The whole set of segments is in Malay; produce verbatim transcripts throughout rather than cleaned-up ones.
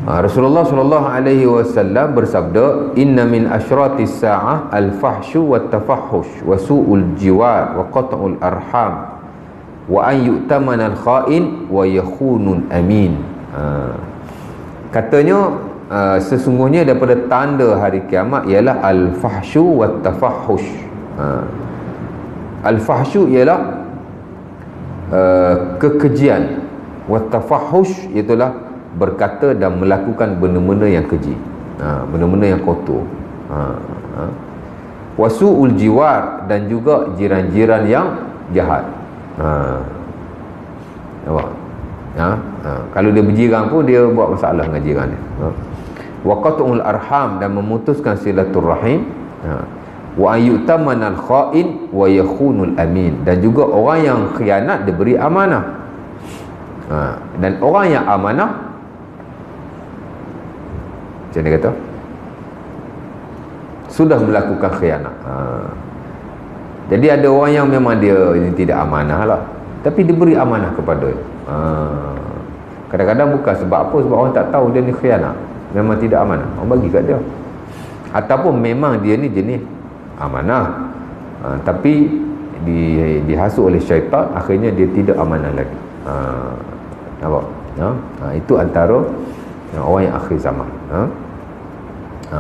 Ha, Rasulullah sallallahu alaihi wasallam bersabda, inna min asyratis sa'ah al-fahsyu wat tafahhush wa su'ul jiwar wa qat'ul arham wa an yu'tamana al-kha'in wa yakhunun amin. Ha, katanya uh, sesungguhnya daripada tanda hari kiamat ialah al-fahsyu wat tafahhush. Ha, al-fahsyu ialah uh, kekejian, wat tafahhush itulah berkata dan melakukan benda-benda yang keji, ha, benda-benda yang kotor, ha, ha. Wasu'ul jiwar, dan juga jiran-jiran yang jahat, ha. Nampak? Ha? Ha. Kalau dia berjiran pun dia buat masalah dengan jiran dia, ha. Wa qat'ul arham, dan memutuskan silaturrahim, ha. Wa ayyutamanal kha'in wa yakhunul amin, dan juga orang yang khianat diberi amanah, ha. Dan orang yang amanah, macam dia kata, sudah melakukan khianat. Ha. Jadi ada orang yang memang dia ini tidak amanah lah, tapi diberi amanah kepada dia. Ha. Kadang-kadang bukan sebab apa, sebab orang tak tahu dia ni khianat, memang tidak amanah, orang bagi kat dia. Ataupun memang dia ni jenis amanah, ha, tapi di, dihasut oleh syaitan, akhirnya dia tidak amanah lagi. Ha. Nampak? Ha? Ha, itu antara orang yang akhir zaman. Ha? Ha.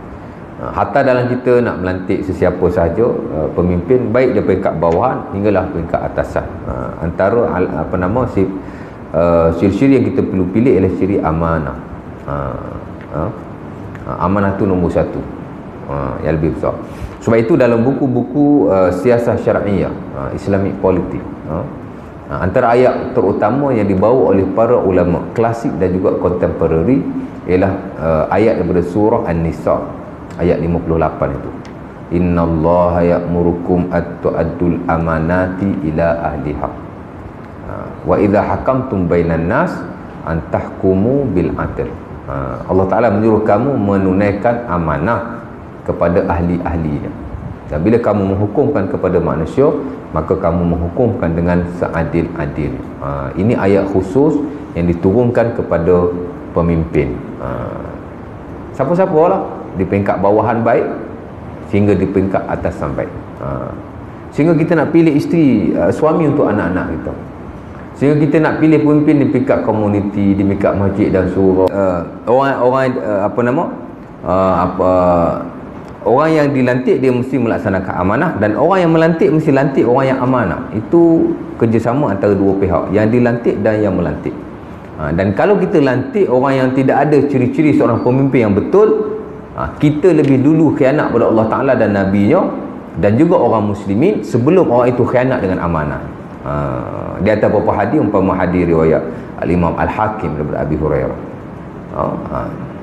Hatta dalam kita nak melantik sesiapa sahaja, uh, pemimpin, baik dari peringkat bawahan hinggalah peringkat atasan, uh, antara apa nama si uh, ciri-ciri yang kita perlu pilih ialah ciri amanah. Uh, uh, amanah tu nombor satu, uh, yang lebih besar. Sebab itu dalam buku-buku uh, siasah syar'iyah, uh, Islamic politik, uh, uh, antara ayat terutama yang dibawa oleh para ulama klasik dan juga contemporary ialah uh, ayat daripada surah An-Nisa ayat lima puluh lapan itu. Innallaha ya'murukum at-tu'addul amanati ila ahliha wa idza hakamtum bainan nas an tahkumu bil adl. Allah Taala menyuruh kamu menunaikan amanah kepada ahli-ahlinya, dan bila kamu menghukumkan kepada manusia, maka kamu menghukumkan dengan seadil-adil. Ha, ini ayat khusus yang diturunkan kepada pemimpin, ha, siapa-siapa lah, di peringkat bawahan baik sehingga di peringkat atasan baik, ha. Sehingga kita nak pilih isteri, uh, suami untuk anak-anak kita, sehingga kita nak pilih pemimpin di peringkat komuniti, di peringkat masjid dan surau, uh, orang-orang uh, apa nama uh, apa orang yang dilantik dia mesti melaksanakan amanah, dan orang yang melantik mesti lantik orang yang amanah. Itu kerjasama antara dua pihak, yang dilantik dan yang melantik. Ha, dan kalau kita lantik orang yang tidak ada ciri-ciri seorang pemimpin yang betul, ha, kita lebih dulu khianat pada Allah Ta'ala dan Nabi-Nya, dan juga orang muslimin sebelum orang itu khianat dengan amanah. Ha, di atas beberapa hadis, umpama hadis riwayat Al-Imam Al-Hakim daripada Abi Hurairah. Ha, ha.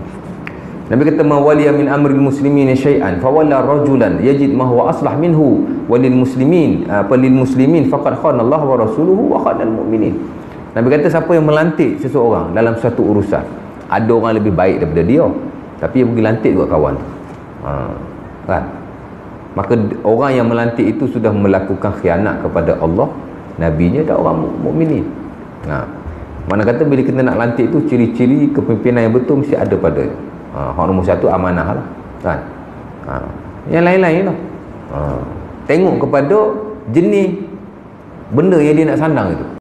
Nabi kata, mawaliya min amril muslimin syai'an fawalla rajulan yajid ma huwa aslah minhu walil muslimin apa lil muslimin faqad khana Allah wa rasuluhu wa khana al mu'minin. Nabi kata, siapa yang melantik seseorang dalam satu urusan, ada orang lebih baik daripada dia, tapi dia pergi lantik juga kawan tu, ha, kan? Maka orang yang melantik itu sudah melakukan khianat kepada Allah, Nabi-Nya dan orang mukminin. Ha, mana kata bila kita nak lantik itu, ciri-ciri kepimpinan yang betul mesti ada pada dia. Ha, hak nombor satu amanah lah, kan? Ha, yang lain-lain lah, ha, tengok kepada jenis benda yang dia nak sandang itu.